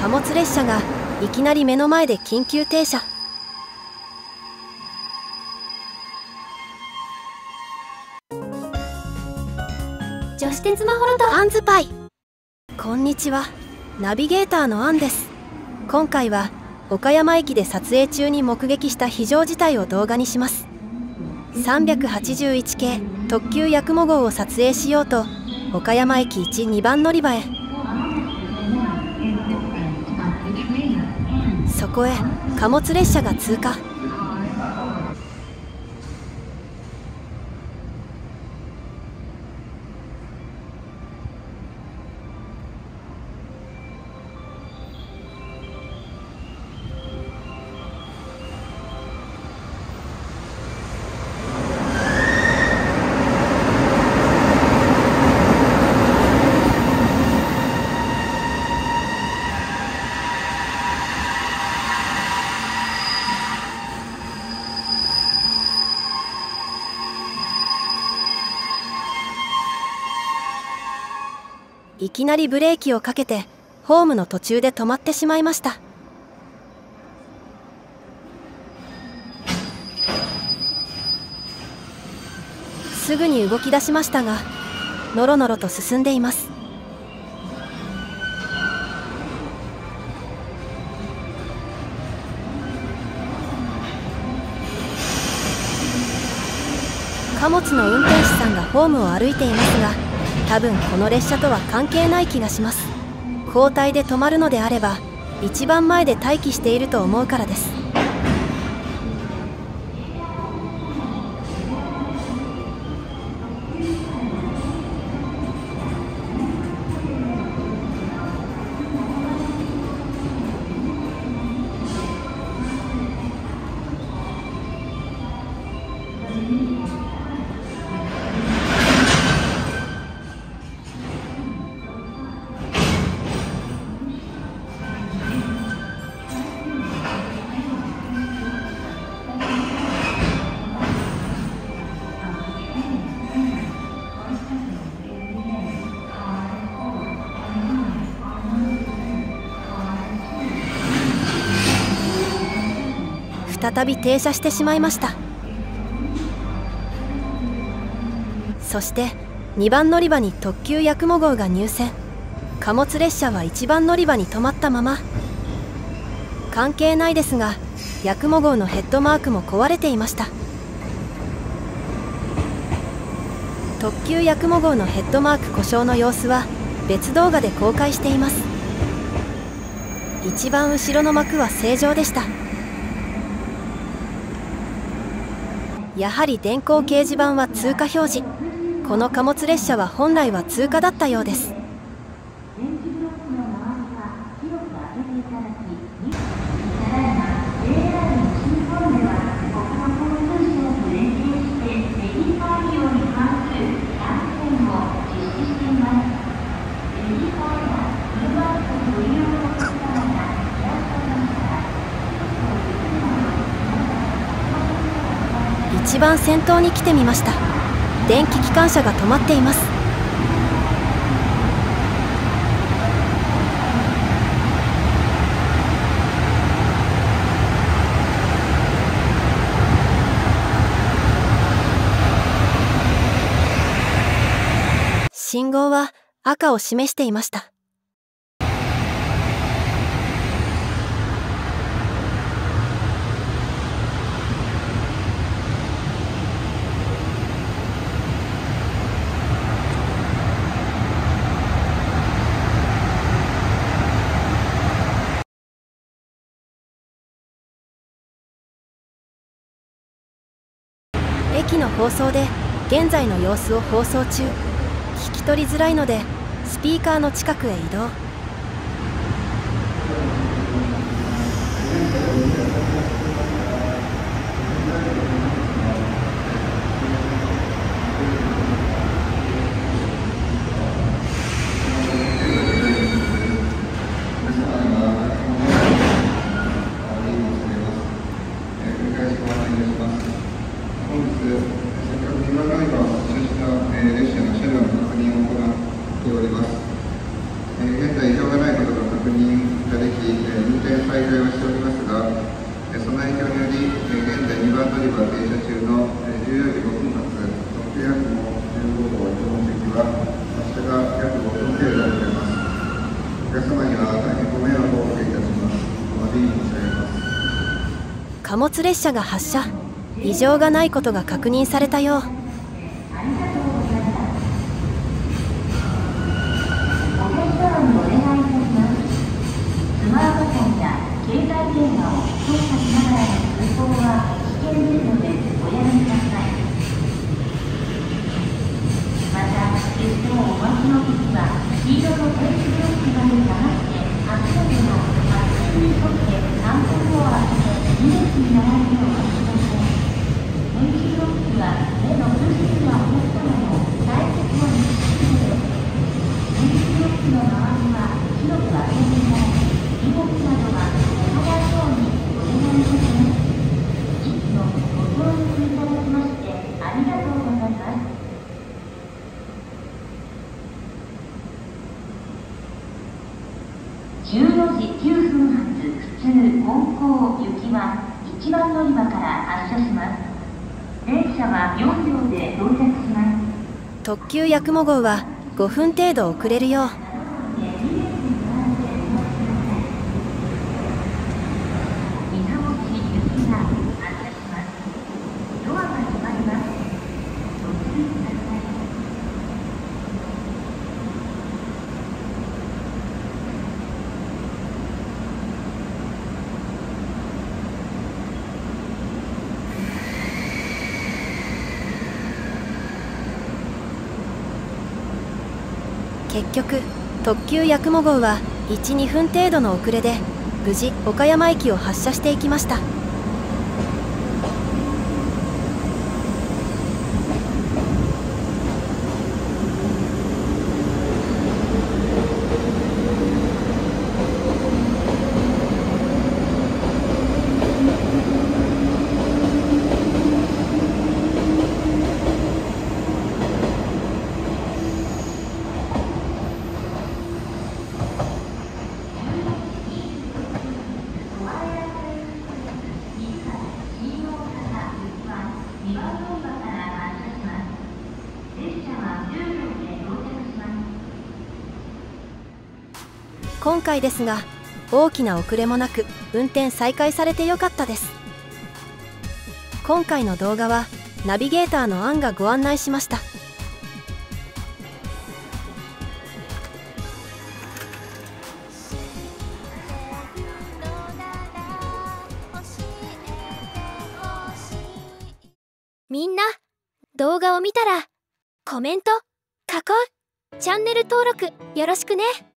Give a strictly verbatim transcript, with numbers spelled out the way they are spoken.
貨物列車がいきなり目の前で緊急停車。 女子鉄マホロとアンズパイ。こんにちは、ナビゲーターのアンです。今回は岡山駅で撮影中に目撃した非常事態を動画にします。さんびゃくはちじゅういち系特急やくも号を撮影しようと岡山駅いち、にばん乗り場へ。そこへ貨物列車が通過。いきなりブレーキをかけてホームの途中で止まってしまいました。すぐに動き出しましたがのろのろと進んでいます。貨物の運転手さんがホームを歩いていますが、多分この列車とは関係ない気がします。交代で止まるのであれば一番前で待機していると思うからです。再び停車してしまいました。そしてにばん乗り場に特急やくも号が入線。貨物列車はいちばん乗り場に止まったまま。関係ないですがやくも号のヘッドマークも壊れていました。特急やくも号のヘッドマーク故障の様子は別動画で公開しています。一番後ろの幕は正常でした。やはり電光掲示板は通過表示。この貨物列車は本来は通過だったようです。一番先頭に来てみました。電気機関車が止まっています。信号は赤を示していました。駅の放送で現在の様子を放送中。聞き取りづらいのでスピーカーの近くへ移動。 現在異常がないことが確認ができ運転再開をしておりますが、その影響により、現在にばん乗り場停車中のじゅうよじごふん発、特急やくもじゅうごごう糸満行きは、発車が約ごふん程度遅れます。お客様には大変ご迷惑をおかけいたします。お詫び申し上げます。 貨物列車が発車、異常がないことが確認されたよう。 じゅうよじきゅうふん発普通本校行きはいちばん乗り場から発車します。電車はよんびょうで到着します。 特急やくも号はごふん程度遅れるよう。結局特急やくも号はいち、にふん程度の遅れで無事岡山駅を発車していきました。今回ですが大きな遅れもなく運転再開されてよかったです。今回の動画はナビゲーターのアンがご案内しました。 みんな、動画を見たらコメント、加工、チャンネル登録よろしくね。